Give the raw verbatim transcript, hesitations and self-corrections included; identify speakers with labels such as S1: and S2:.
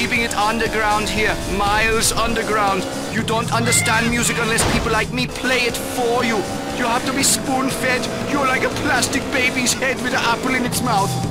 S1: keeping it underground here, miles underground. You don't understand music unless people like me play it for you. You have to be spoon-fed. You're like a plastic baby's head with an apple in its mouth.